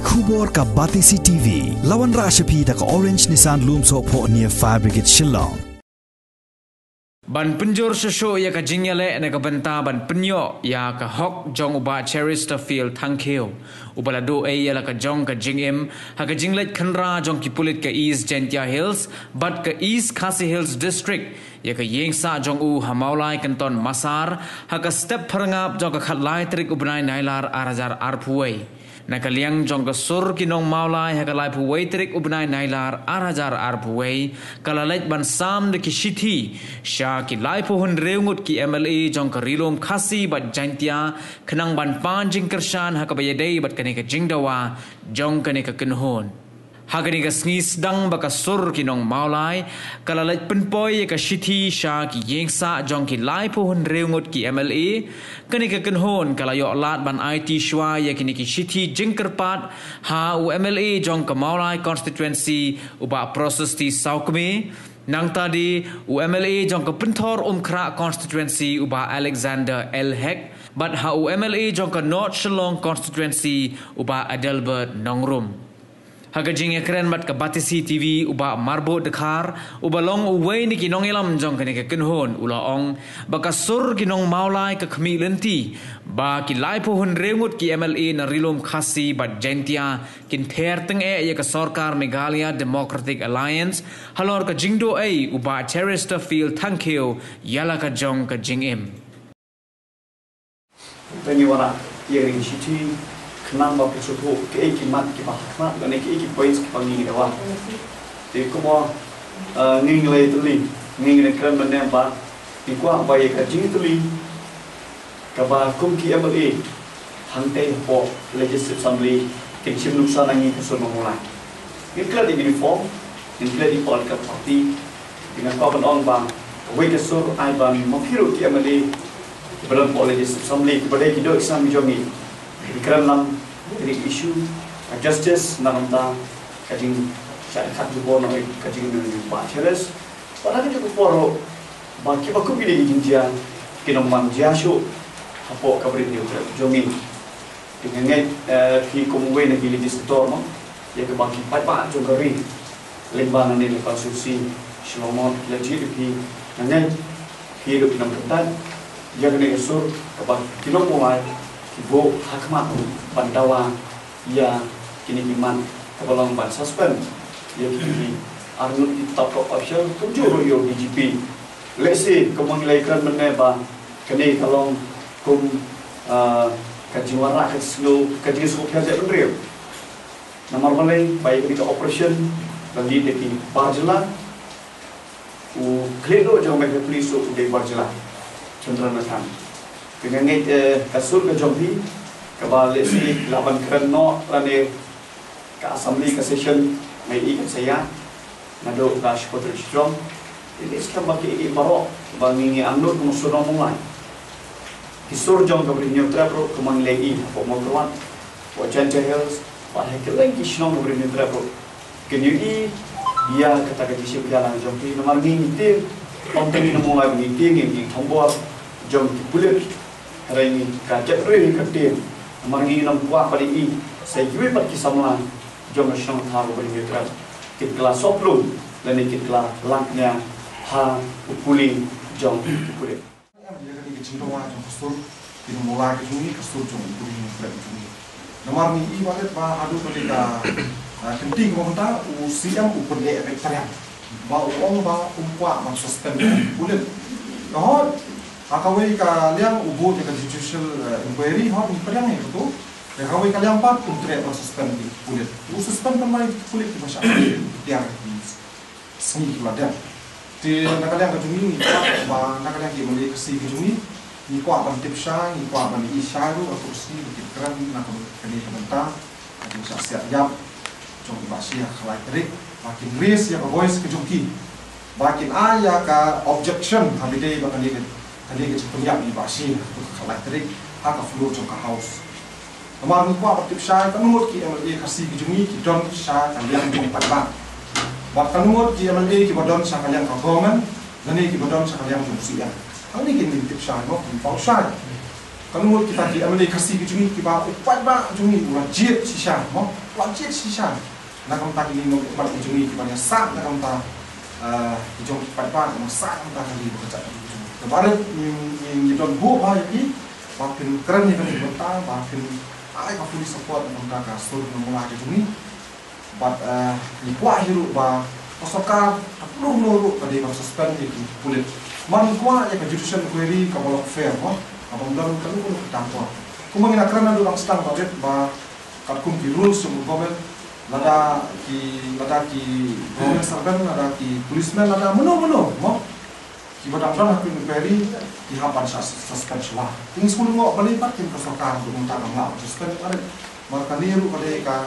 Khubor ka Batisi TV. Lawan Rashapi da ka Orange Nissan Loom so po near Fire Brigade Shillong. Ban penjor sosok ya ka jingyale na ka benta ban penyo ya ka hok jong uba Chesterfield thankeu ubalado ay ya la ka jong ka jingem ha ka jinglet khanra jong ki pulit ka East Gentia Hills but ka East Khasi Hills district ya ka yengsa jong u ha Mawlai kanton Masar ha ka step pharangap jong ka khatlai trik ubnai nailar arajar arpuai na kaliang jong ka sur kinong Mawlai ha ka lai puai trik ubnai nailar arajar arpuai kalalait ban sam de ki shithi sha ki lai po hun reungut ki MLA jong ka rilom Khasi bat jantia khnang ban pan jing kershan ha ka bayadei bat kane ka jingdawa jong kane ka kenhon ha kane ka ngis dang ba ka sur kinong Mawlai kalalait penpoi ka shithi sha ki yengsa jong ki lai po hun reungut ki MLA kane ka kenhon kalayo lat ban IT shwa ya kini ki shithi jing Kyrpad ha u MLA jong ka Mawlai constituency uba proses ti saukme nang tadi UMLA jong ke pentor Kra constituency uba Alexander L. Heck but ha UMLA jong ke North Shillong constituency uba Adelbert Nongrum haga jing ekren mat ke Batisi TV uba Marbo Dekar uba long uwei ni kinong elam jong kene ke kenhon ulaong baka sur kinong Mawlai ke khmi lenti ba ki lai po hun rengut ki MLA na rilom Khasi bat jentia kin Ther teng ya ke Sorkar Meghalaya Democratic Alliance halor ka jingdo uba Chesterfield thankeu yala ka jong ka jingem Tanyawara yang siti kenang ba pusutu ke mat ki ba khna gane ki points ki pangi dawa te ko nging le tuli nging ne kran ban ba ki kwa ba ye ka jing tuli ka ba kum ki MLA hangte po legislative assembly ke chim nuksa nangi ka so Mawlai ikla di uniform ikla di all ka party dengan ko ban ong ba we ka sur ai ba mo phiru ki MLA belum legislative assembly kepada kita exam jomi ikram nam dari isu justice namanta kajing saya kat jubor nama kajing ni Pak Charles pada kita poro baki baku pilih jinjia kinom man jiasu apo kabri dia jomi dengan ki komwe na ki legislator mo ya ke baki pat jogari lembaga ni konstitusi Shillong lagi ki dengan ki do kinam ketan ya kena esur kepada kinom Mawlai kibo hakmat bandawa ya kini iman kebalang ban suspend ya kini arnut top official kunjur yo DGP let's say kemangilai kan meneba kini kalau kum kajiwara keslo kaji sokya je bendrio nomor malai baik kita operation lagi deki barjela u kledo jong me police de barjela chandra nathan dengan kasur ke jombi kebalik si laban kerana lane ke assembly ke session mai ikan saya nado dash potri strong ini sekarang bagi barok bangi amnur musuh Mawlai kisur jong ke berinyo trapro kemang lagi apa mau keluar wajan jahils wah hekelang kisnong ke berinyo trapro kenyui dia kata ke kisip jalan jombi nomor ngiti ontengi Mawlai ngiti ngi tombor jom pulit hari ini kacak rih ketir mangi nam kuah pada i saya jual pat kisamlan jom nasional tharu beri mitra kit kelas soplum dan kit kelas langnya ha upuli jom upuli dia kata kecenderungan jom kasur di Mawlai kejungi kasur jom upuli mitra kejungi nomor ni i walet ba adu pada kenting pemerintah usiam upun le veteran ba uang ba umpwa ban suspend upuli noh akawai kalian ubud dengan judicial inquiry hot ni perang itu akawai kalian pat untuk suspend di kulit suspend pemain kulit di masyarakat yang seni keladan di nak kalian kejungi ni nak kalian di Mawlai Khasi kejungi ni kuat ban tipsha ni kuat ban isya tu atau seni di keran nak kali komentar ada siap jam jom bahasa khalai terik makin raise ya voice kejungi makin ayah ka objection habis bakal dia kali kita punya di basi kalau terik hak floor jong ka house amar ni kwa patip shay kanumot ki MLA Khasi kejungi ki don sha kalian jong padba bak kanumot ki MLA ki bodon sha kalian ka government lani ki bodon sha kalian jong siya ani ki ni tip shay mo ki pau shay kalau kita di ambil Khasi ke jungi kita upat ba jungi wajib sisa mo wajib sisa nak kamu tak ini upat jungi kita yang sak nak kamu tak jom upat ba nak sak kamu tak kali bekerja kemarin yang kita buat bah jadi makin keren ni kan kita makin ai ka fully support kamu tak kasur Mawlai ke jungi but ni kuah hidup ba Sorkar perlu nurut pada yang suspend di kulit man kuah yang judicial query kamu fair mo abang dalam kan pun bertampar. Kumangin akrana orang sedang baget ba katkum ki rules sum government lada ki government servant lada ki policeman lada meno mo ki badang aku peri ki hapan suspension lah. Ting sepuluh ngok balik tim ke Sorkar untuk minta ngak suspend ada marka niru pada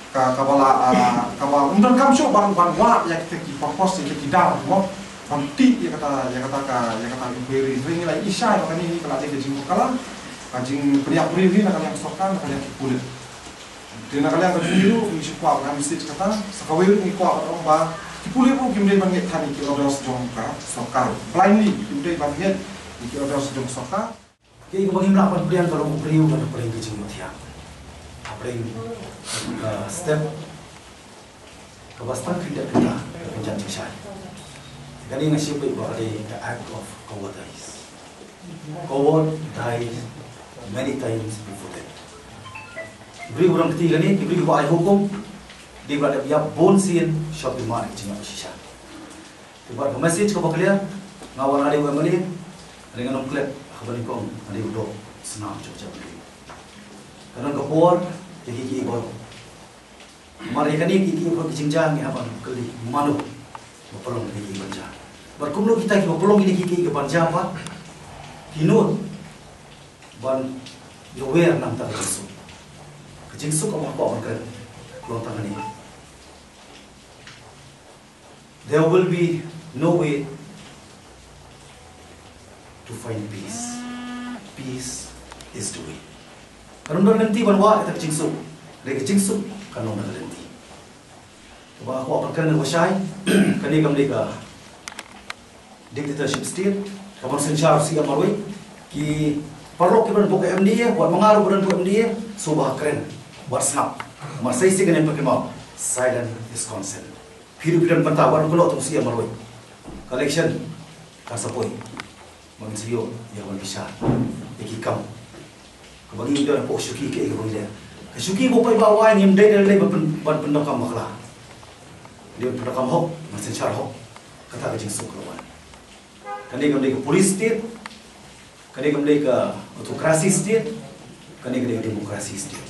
kabala undan kamsyo ban wa ya kita ki purpose ki dal mo Panti yang kata inquiry ring lagi isya makan ini kalau ada kajing kalang kajing peniak beri nak yang Sorkar nak yang kulit dengan kalian kajing itu mesti kuat kami mesti kata sekawir ini kuat orang bah kulit pun kimdai banget tadi kita order sejong Sorkar blindly kimdai banget kita order sejong Sorkar jadi bagi melakukan pilihan kalau mau beri pada pilihan kajing mutiara apa yang step kebastan tidak kita penjanji saya Kali ini siapa yang berada the act of cowardice. Coward died many times before that. Beri orang ketiga ni, diberi kepada hukum, dia berada dia bonsin shop di mana cina sisa. Tiba ke message kepada kalian, ngawal ada yang beli, dengan orang klep, kembali kong ada yang dok senang cepat beli. Karena kepor jadi kiki baru. Mari kani kiki baru kicingjang ni apa kali malu. Pelong kiki banja. Berkumlo kita ki pelong ini kiki banja apa? Hinut. Ban yower nam tak kesu. Kecingsu kamu apa kan? Long tangan ini. There will be no way to find peace. Peace is the way. Kalau nanti ban wa kita kecingsu. Lagi kecingsu kan orang nanti. Bah aku akan kena bersai, kini kami ke dictatorship state, kapan sencar si amarui, ki perlu kita buat MDA, buat mengaruh buat MDA, subah keren, buat snap, masih sih kena pakai mau, silent is consent. Hidup pentawan kalau tu si amarui, collection, kasapoi, manusia yang berbisa, ikikam, kebagi dia nak syuki ke ikut dia, syuki bukan bawa yang dia buat pendekam maklah. Dia pendekam hok, masih cara hok, kata kecing sukrowan. Kani kami ke police state, kani kami ke autokrasi state, kani kami ke demokrasi state.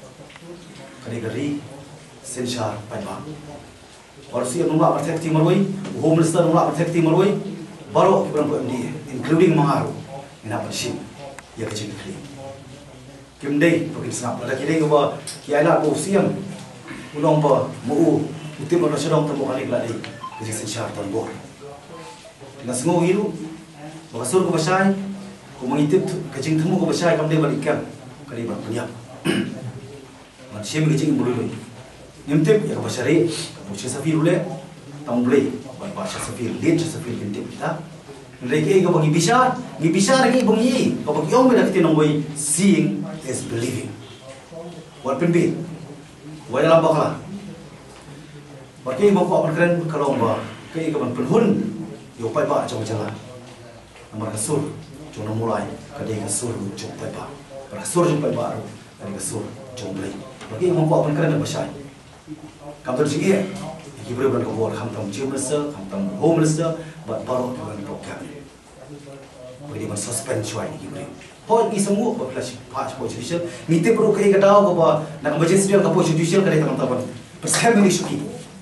Kani kami sensar payah. Orsi yang nolak protekti maroi, home minister nolak protekti maroi, baru kita berang dia, including mengaruh, ina pensim, ya kecing kali. Kimdei, pakai snap. Ada kini kita kialah bosiam, ulang ba, mau Itu mana sedang temukan iklan ini, jadi sensar tanbor. Dengan semua itu, bakasur ke basai, ku mengitip kecing temu ke basai, kami balikan, kali berpenyak. Manusia kecing boleh. Ngintip ya ke basari, kamu sesafir boleh, tamu boleh, bahasa sesafir, lihat sesafir ngintip kita. Mereka itu bagi bisa lagi bagi, kalau bagi orang mereka kita nomboi seeing is believing. Walaupun be, wala dalam baklah. Bagi ibu kau berkeren kalau bah, kau ikan penhun, yo pai bah jauh jalan. Amar kasur, jauh Mawlai, kadai kasur jauh pai bah. Kasur jauh pai bah, kadai kasur jauh beli. Bagi ibu kau berkeren bersai. Kamu terjadi, iki berbuat kau buat hamtam chief minister, hamtam home minister, buat baru kau program. Bagi mana suspend cuai iki beri. Hal ini semua berkelas pas judicial. Mite perlu kau ikan tahu kau bah, nak emergency dia kau judicial kadai teman-teman. Persekian ini syuki.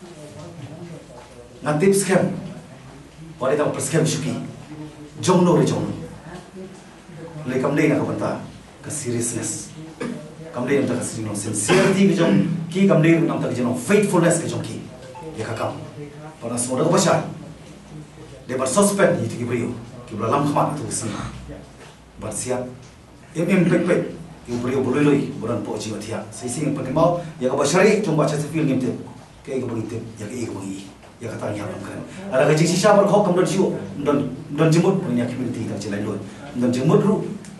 Nanti scam, pada tahu perscam syuki, jomno. Lekam dia nak kata, ke seriousness, kam dia nak kasi no sincerity ke jom, ki kam dia nak kata no faithfulness ke jom ki, ya kakam, pada semua dah kepasan, dia bersuspend itu kibrio, kibra lam khamat tu sini, bersiap, pek, kibrio boleh bukan pok jiwa tiap, sisi yang pakai mau, ya kepasyari, cuma baca sefil ngintip, kayak kebangitip, ya kayak kebangit. Ya kata yang kan. Ada kecing sisa berhok kemudian siu dan jemut punya community tak jalan dulu. Dan jemut ru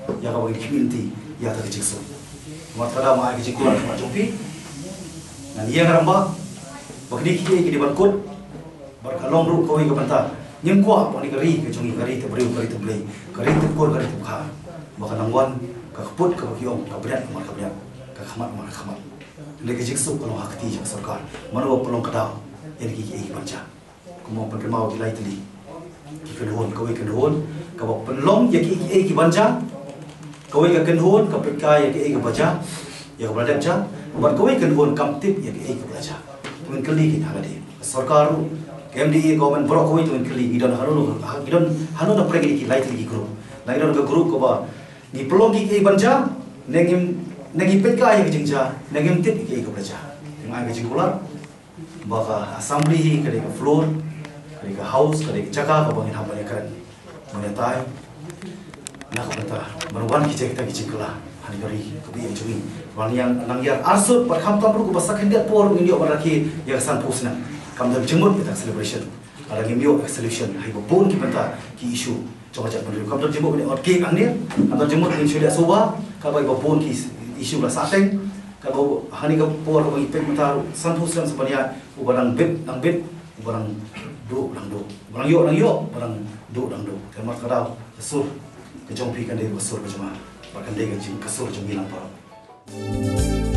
ya ka bagi community ya ta kecik so mat kada ma kecik kuat ma jompi nan ia ngaramba bagi ki di barkut barkalong ru ko ka panta nyem kwa poni kari ke jongi kari te beriu kari te blei kari te kor kari te kha maka nangwan ka khput ka kiong ka berat ka berat ka khamat ma khamat le kecik so kalau hakti jak sarkar mano pelong kada yang ki baca kumo perkemau di lai teli ki kenhon kau kenhon ka pelong ya ki baca kau kenhon ka pekai ya ki baca ya ka berada ja bar kau kenhon kam tip ya ki baca tuan kali ki hagade sarkar MDA government bro koi tuan kali gidon hanu na pregi ki lai teli group lai don ka group ko ba ni pelong ki baca nengim pekai ya ki jingja nengim tip ki baca ngai ki jingkular baka assembly hi kade ka floor kade ka house kade ka jaka ka bangin hamane kan monetai na ka banta marwan ki jekta ki jikla hani gari ka bi enjui wang yang nang yar arsut par kham tam ru ko basak hendak por ngi yo baraki ya san pusna kam dam jemut kita celebration ala ngi yo solution hai bo bon ki banta ki issue coba jak beru kam dam jemut ni ot ke ang ni kam dam jemut ni sudah soba ka bai bo bon ki issue la sateng kalau hani ka por ko ipek mata santus dan sebenarnya barang bit barang do barang yo barang do kemat kadau kesur kejompi kan dia kesur kejama bahkan dia kecil kesur jemilang parang